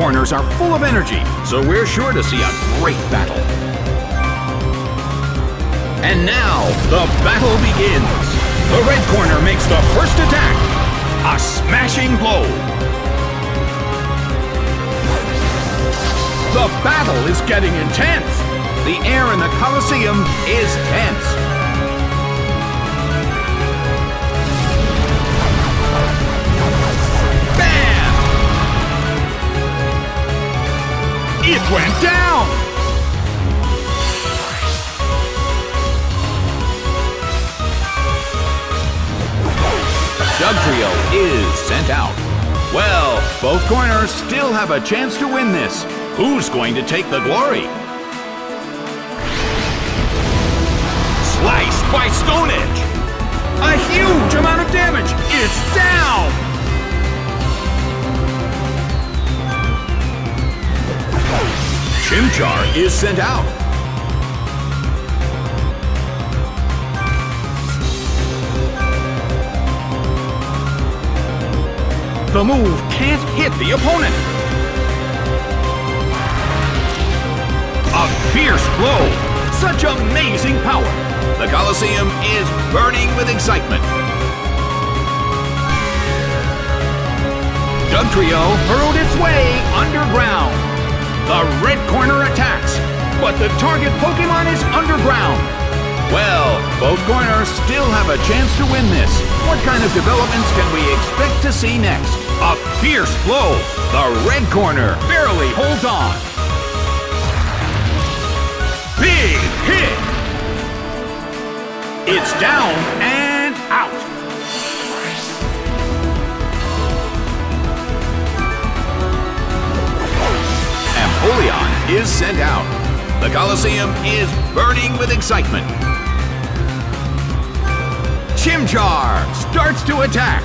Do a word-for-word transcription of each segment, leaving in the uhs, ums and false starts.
corners are full of energy, so we're sure to see a great battle. And now, the battle begins. The red corner makes the first attack. A smashing blow. The battle is getting intense. The air in the Colosseum is tense. Bam! It went down! Dugtrio is sent out. Well, both corners still have a chance to win this. Who's going to take the glory? Sliced by Stone Edge. A huge amount of damage. It's down. Chimchar is sent out. The move can't hit the opponent. A fierce blow. Such amazing power. The Colosseum is burning with excitement. Dugtrio hurled its way underground. The red corner attacks, but the target Pokemon is underground. Well, both corners still have a chance to win this. What kind of developments can we expect to see next? A fierce blow. The red corner barely holds on. Big hit. It's down and out. Empoleon is sent out. The Colosseum is burning with excitement. Chimchar starts to attack.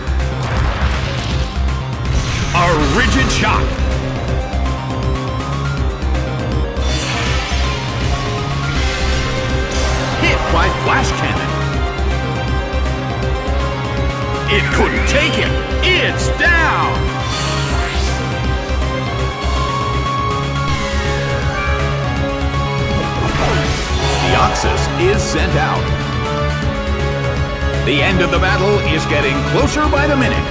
A rigid shot. Hit by Flash Cannon. It couldn't take it. It's down. Deoxys is sent out. The end of the battle is getting closer by the minute.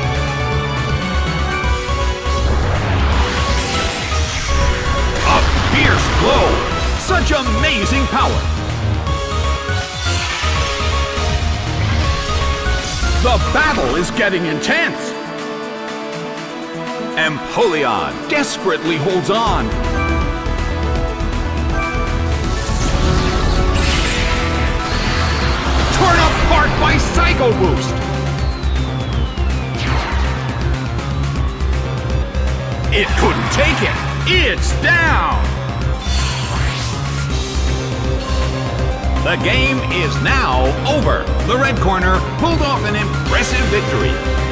A fierce blow. Such amazing power. The battle is getting intense. Empoleon desperately holds on. Torn apart by Psycho Boost. It couldn't take it. It's down. The game is now over. The red corner pulled off an impressive victory.